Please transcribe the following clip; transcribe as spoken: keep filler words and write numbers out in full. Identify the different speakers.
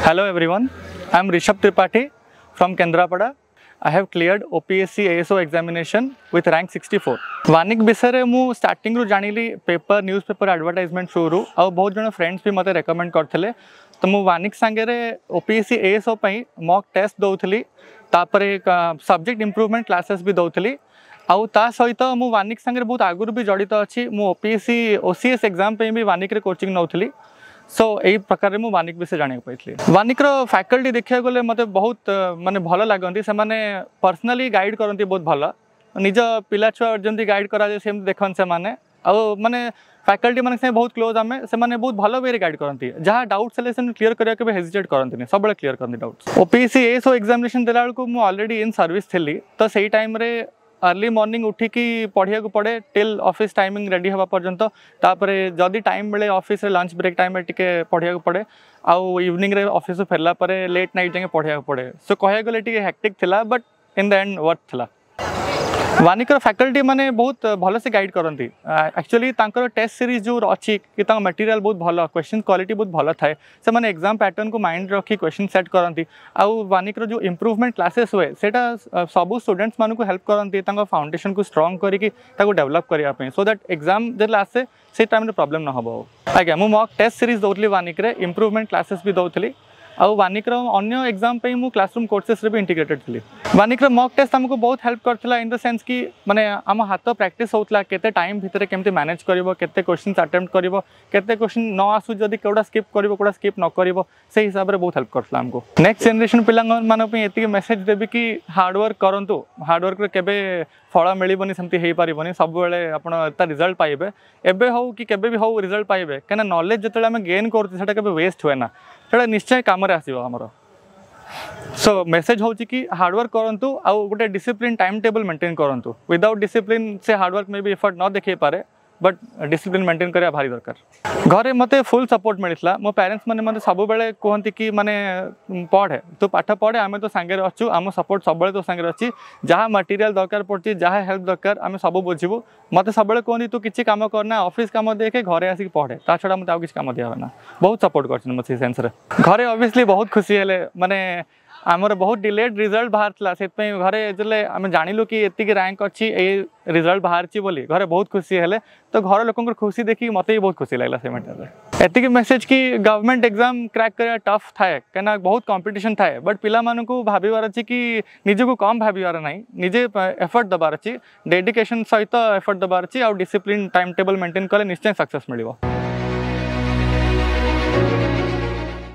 Speaker 1: Hello everyone, I am Rishabh Tripathi from Kendrapada. I have cleared O P S C A S O examination with rank sixty-four. Vanik विषय मु starting रु जानिली paper newspaper advertisement through रु आ बहुत जन friends भी मते रेकमेंड करथिले तो मु वानिक संगे O P S C A S O पई मॉक टेस्ट दउथली तापरे सब्जेक्ट इंप्रूवमेंट क्लासेस भी दउथली आउ ता सहित मु वानिक संगे बहुत आगुर भी जड़ित अच्छी मु O P S C O C S exam पे भी वानिक रे कोचिंग नउथली सो यही प्रकार मु वानिक विषय जानिक पाइथली। वानिक रो फैकल्टी देखिया गले मते बहुत माने भल लागंती से माने पर्सनली गाइड करंती बहुत भल निज पिला छुआ जंती गाइड करा जे सेम देखन से माने आ माने फैकल्टी माने से बहुत क्लोज आमे से माने बहुत भल वे गाइड करंती जहां डाउट सिलेक्शन क्लियर करिया के हेजिटेट करंती सब बळे क्लियर करंती doubts. O P S C A S O examination देला को मु ऑलरेडी इन सर्विस थली तो सही टाइम रे अर्ली मॉर्निंग उठिकी पढ़िया को पड़े टिल ऑफिस टाइमिंग रेडी हवा पर्यंत तापरे जदि टाइम बेले ऑफिस रे लंच ब्रेक टाइम टिके पढ़िया को पड़े आउ इवनिंग रे ऑफिस फेरला परे लेट नाइट जाके पढ़िया को पड़े सो कहया गले टिके हेक्टिक थिला but in the end worth थिला। वानिक फैकल्टी माने बहुत भल से गाइड करती एक्चुअली तांकर टेस्ट सीरीज जो अच्छी कि मटेरियल बहुत भल क्वेश्चन क्वालिटी बहुत भल थाए से माने एग्जाम पैटर्न को माइंड रखी क्वेश्चन सेट करती आउ वानिक जो इंप्रूवमेंट क्लासेस हुए सेटा सब स्टूडेंट्स मानू हेल्प करती फाउंडेशन को स्ट्रॉन्ग करके डेवलप करने सो दैट एग्जाम जब आसे से टाइम प्रॉब्लम न हो। आज्ञा मु मॉक टेस्ट सीरीज दौली वानिक रे इंप्रूवमेंट क्लासेस भी दौली आउ वानिक अन्य एग्जाम पे मु क्लासरूम कोर्सेस रे भी इंटीग्रेटेड थी। वानिक मॉक टेस्ट हमको बहुत हेल्प करथिला इन द सेंस कि माने आम हाथ प्रैक्टिस होतला केते टाइम भितर केमते मैनेज करिवो केते क्वेश्चंस अटेम्प्ट करिवो केते क्वेश्चन न आसु जदी कोडा स्किप करिवो कोडा स्किप न करिवो से हिसाब रे बहुत हेल्प करथिला हमको। नेक्स्ट जनरेशन पिलांग मान पे एति मेसेज देबी कि हार्ड वर्क करंतु हार्ड वर्क रे केबे फल मिलबनी सेमती हेई पारिबनी सब बेले आपण ता रिजल्ट पाइबे एबे हो कि केबे भी हो रिजल्ट पाइबे केना नॉलेज जतले हम गेन करते सेटा केबे वेस्ट होए ना सेटा निश्चय काम रे आसीबो हमरो। सो मेसेज हो कि हार्डवर्क करंतु आउ गोटे डिसिप्लिन टाइम टेबल मेंटेन करंतु विदाउट डिसिप्लिन से हार्डवर्क में भी एफर्ट न देखे पारे बट डिसिप्लिन मेंटेन करिया भारी दरकार। घरे मते फुल सपोर्ट मिलता मो पेरेंट्स माने मते सब बेले कहंती कि माने पढ़े तो पाठ पढ़े आमे तो सांगे अच्छु आम सपोर्ट सब बेले तो सांगे अच्छी जहाँ मटेरियल दरकार पड़ची जहाँ हेल्प दरकार आमे सब बुझिबु मते सब बेले कहंती तू किछि काम करना ऑफिस काम देखे घरे आसिक पढ़े ता छडा मते आ किछि काम दिया ना बहुत सपोर्ट करछन मते सेंस रे। घरे ऑब्वियसली बहुत खुशी हेले माने आमर बहुत डिलेड रिजल्ट बाहर था से घरे जले आम जानिलु कि एतिक रैंक अच्छी ए रिजल्ट बाहर बोली घरे बहुत खुशी हेले तो घर लोक खुशी देखी मत भी बहुत खुशी लगला से मैटर एतिक मेसेज कि गवर्नमेंट एग्जाम क्रैक करा टफ थाए कना बहुत कंपटीशन थाए बट पिला मानू को भाबिवार अछि कि निजे को कम भाबिवार नाही निजे एफर्ट दबार अछि डेडिकेशन सहित एफर्ट दबार अछि और डिसिप्लिन टाइम टेबल मेंटेन कले निश्चय सक्सेस मिलिबो।